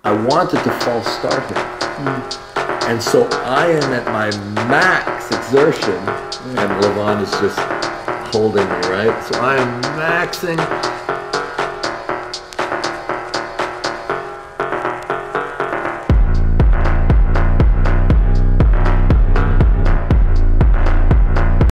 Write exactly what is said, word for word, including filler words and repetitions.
I wanted to false start him. Mm. And so I am at my max exertion, mm. and Levan is just holding me, right? So I am maxing,